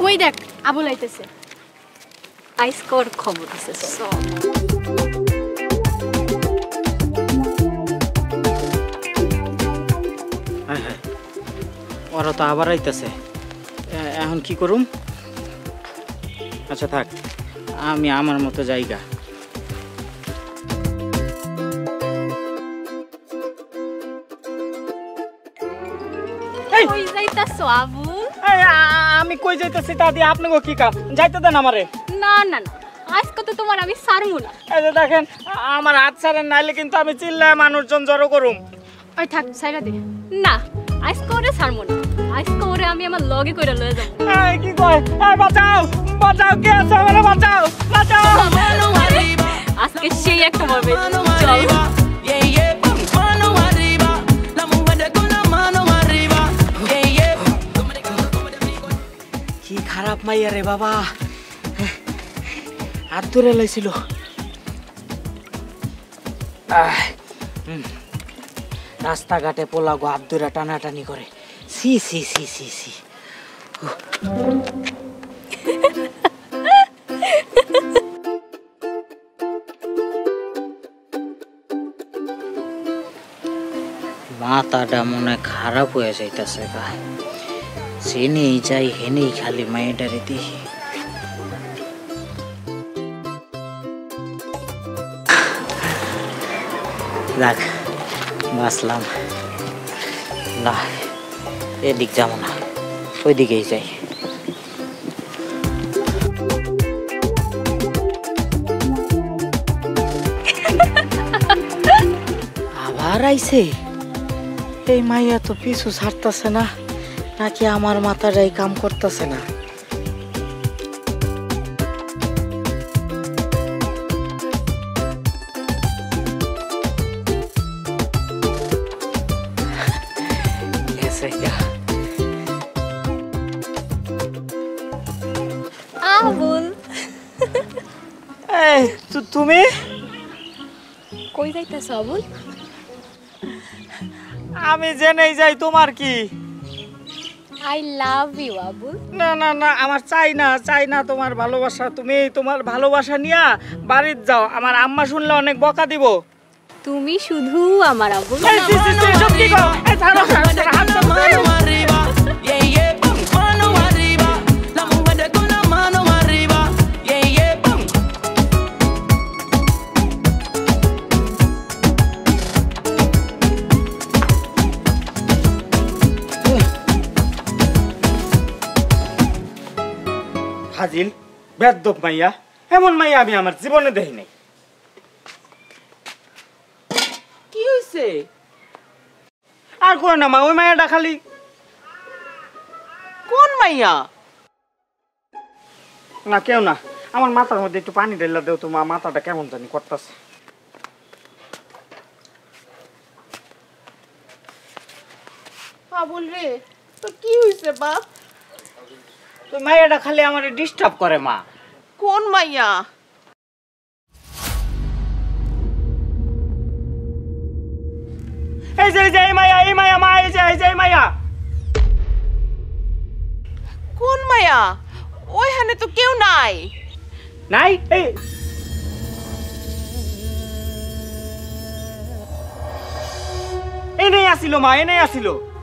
ওই দেখ আবুল আইতেছে আইসকর খবর আছে সব হ্যাঁ হ্যাঁ ওরা তো আবার আইতেছে এখন কি করুম আচ্ছা থাক আমি আমার মতো জায়গা কই যাইতাছো আবুল আমি কই যাইতেছি তা দিয়ে আপনাকে কি কাম যাইতে দেন আমারে না না না আজকে তো তোমার আমি ছাড়মু না এই যে দেখেন আমার হাত ছাড়েন নাইলে কিন্তু আমি চিল্লায় মানুষজন জড়ো করুম ওই থাক ছাইরা দে না আজকে ওরে ছাড়মু না আজকে ওরে আমি আমার লগে কইরা লয়ে যাব এই কি কয় এই বাঁচাও বাঁচাও কে আছে আমারে বাঁচাও বাঁচাও আজকে সেই একটা হবে চল কি খারাপ মাইয়া রে বাবা হাত ধরে লাইছিল রাস্তাঘাটে পোলাগো হাত ধরে টানাটানি করে সি সি সি সি সি মাথাটা মনে খারাপ হয়ে যাইতেছে গা সেনেই যাই হেনেই খালি মায়েটারে দেখি দেখ বাসলাম না এদিক যাবো না ওই দিকেই যাই আবার আইছে এই মাইয়া তো পিছু ছাড়তেছে না নাকি আমার মাথাটাই কাম করতেছে না আবুল এই তুমি কই যাইতাছো আবুল আমি জেনেই যাই তোমার কি আই লাভ ইউ আবুল না না না আমার চাই না তোমার ভালোবাসা তুমি তোমার ভালোবাসা নিয়া বাড়িতে যাও আমার আম্মা শুনলে অনেক বকা দিব তুমি শুধু আমার আবুল ফাজিল বেদ্যপ মাইয়া এমন মাইয়া আমি আমার জীবনে দেখি নাই কি হইছে আর কই না মা ওই মাইয়াটা খালি কোন মাইয়া না কেউ না আমার মাথার মধ্যে একটু পানি ঢেলা দেও তো মা মাথাটা কেমন জানি করতেছে আবুল রে তো কি হইছে বাপ তো মাইয়াটা খালি আমারে ডিস্টার্ব করে মা কোন মাইয়া এই যে এই মাইয়া মা এই যে মাইয়া কোন মাইয়া ওইখানে তো কেউ নাই নাই এই এনেই আসিল মা এনেই আসিল